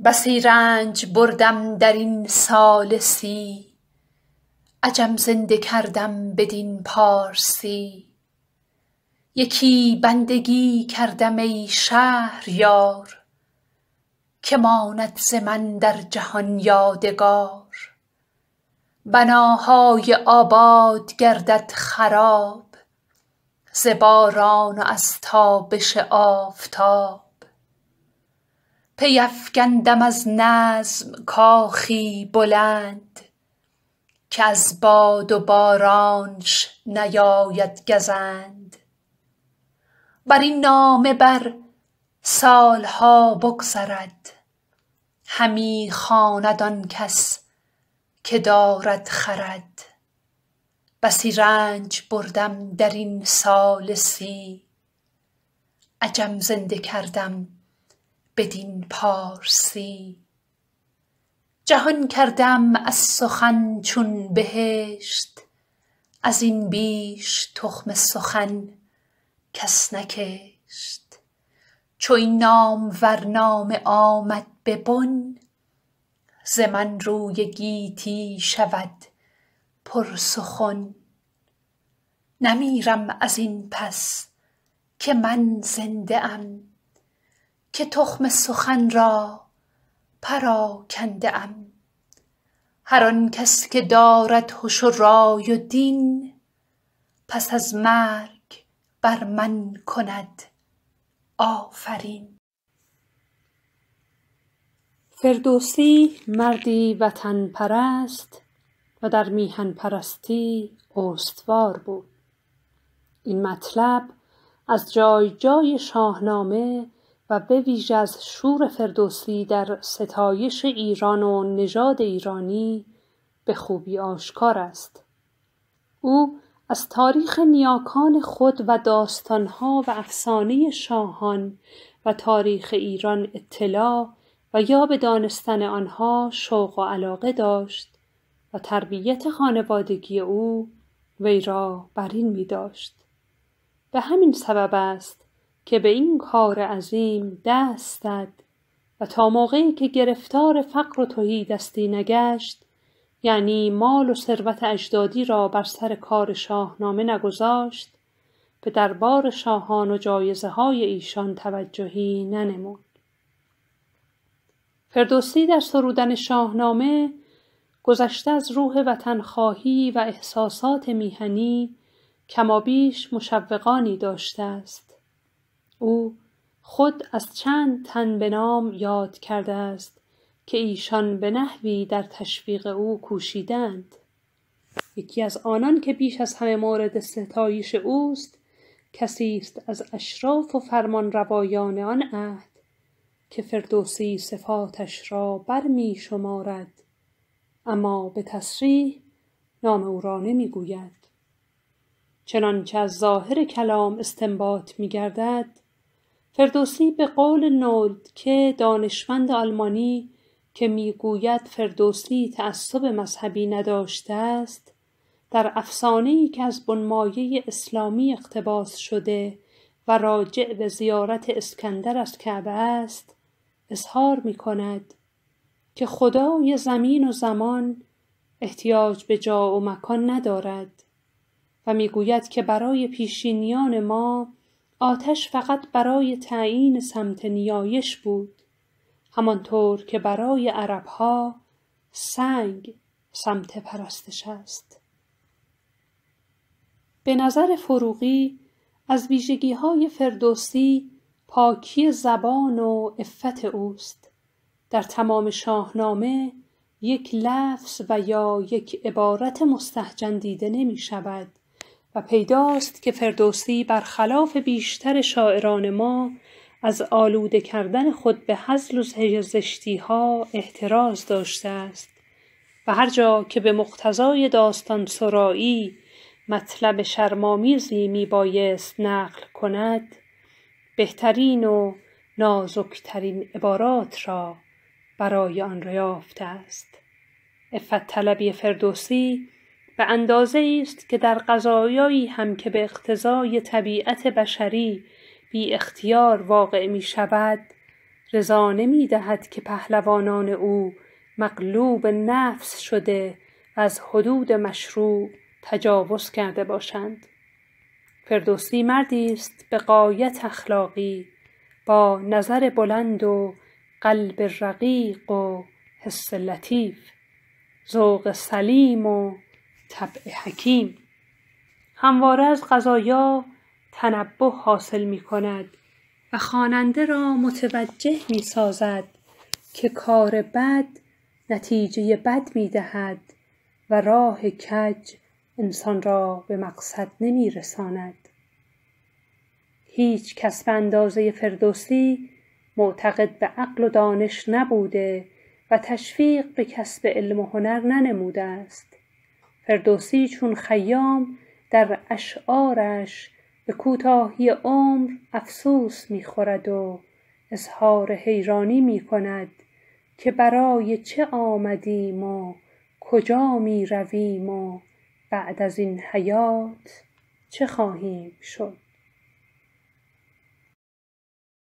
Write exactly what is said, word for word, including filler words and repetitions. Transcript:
بسی رنج بردم در این سال سی، عجم زنده کردم بدین پارسی. یکی بندگی کردم ای شهریار، که ماند ز من در جهان یادگار. بناهای آباد گردد خراب، ز باران و از تابش آفتاب. پی افکندم از نظم کاخی بلند، که از باد و بارانش نیاید گزند. بر این نامه بر سالها بگذرد، همی خواند آن کس که دارد خرد. بسی رنج بردم در این سال سی، عجم زنده کردم بدین پارسی. جهان کردم از سخن چون بهشت، از این بیش تخم سخن کس نکشت. چو این نامور نامه آمد به بن، ز من روی گیتی شود پر سخن. نمیرم از این پس که من زنده ام، که تخم سخن را پراکنده ام. هر آن کس که دارد هش و رای و دین، پس از مرگ بر من کند آفرین. فردوسی مردی وطن پرست و در میهن پرستی استوار بود. این مطلب از جای جای شاهنامه و به ویژه از شور فردوسی در ستایش ایران و نژاد ایرانی به خوبی آشکار است. او از تاریخ نیاکان خود و داستانها و افسانه شاهان و تاریخ ایران اطلاع و یا به دانستن آنها شوق و علاقه داشت و تربیت خانوادگی او وی را بر این می داشت. به همین سبب است که به این کار عظیم دست زد و تا موقعی که گرفتار فقر و تهیدستی نگشت، یعنی مال و ثروت اجدادی را بر سر کار شاهنامه نگذاشت، به دربار شاهان و جایزه های ایشان توجهی ننمود. فردوسی در سرودن شاهنامه گذشته از روح وطنخواهی و احساسات میهنی کمابیش مشوقانی داشته است. او خود از چند تن به نام یاد کرده است که ایشان به نحوی در تشویق او کوشیدند. یکی از آنان که بیش از همه مورد ستایش اوست، کسی است از اشراف و فرمانروایان آن عهد که فردوسی صفاتش را بر می شمارد، اما به تصریح نام او را نمی گوید. چنانچه از ظاهر کلام استنباط می گردد، فردوسی به قول نولتکه دانشمند آلمانی که می گوید فردوسی تعصب مذهبی نداشته است، در افسانه‌ای که از بنمایه اسلامی اقتباس شده و راجع به زیارت اسکندر از کعبه است، اظهار می کند که خدای زمین و زمان احتیاج به جا و مکان ندارد و می گوید که برای پیشینیان ما آتش فقط برای تعیین سمت نیایش بود، همانطور که برای عربها سنگ سمت پرستش است. به نظر فروغی از ویژگی‌های فردوسی پاکی زبان و عفت اوست. در تمام شاهنامه یک لفظ و یا یک عبارت مستهجن دیده نمی شود و پیداست که فردوسی برخلاف بیشتر شاعران ما از آلوده کردن خود به هزل و زشتی‌ها احتراز داشته است و هر جا که به مقتضای داستان سرایی مطلب شرم‌آمیزی می بایست نقل کند، بهترین و نازکترین عبارات را برای آن یافته است. عفت طلبی فردوسی به اندازه است که در قضایایی هم که به اقتضای طبیعت بشری بی اختیار واقع می شود، رضا نمی دهد که پهلوانان او مغلوب نفس شده و از حدود مشروع تجاوز کرده باشند. فردوسی مردی است به غایت اخلاقی، با نظر بلند و قلب رقیق و حس لطیف، ذوق سلیم و طبع حکیم. همواره از قضایا تنبه حاصل می کند و خواننده را متوجه می سازد که کار بد نتیجه بد می دهد و راه کج انسان را به مقصد نمی رساند. هیچ کس به اندازه فردوسی معتقد به عقل و دانش نبوده و تشویق به کسب علم و هنر ننموده است. فردوسی چون خیام در اشعارش به کوتاهی عمر افسوس می‌خورد و اظهار حیرانی می‌کند که برای چه آمدیم و کجا می‌رویم و بعد از این حیات چه خواهیم شد.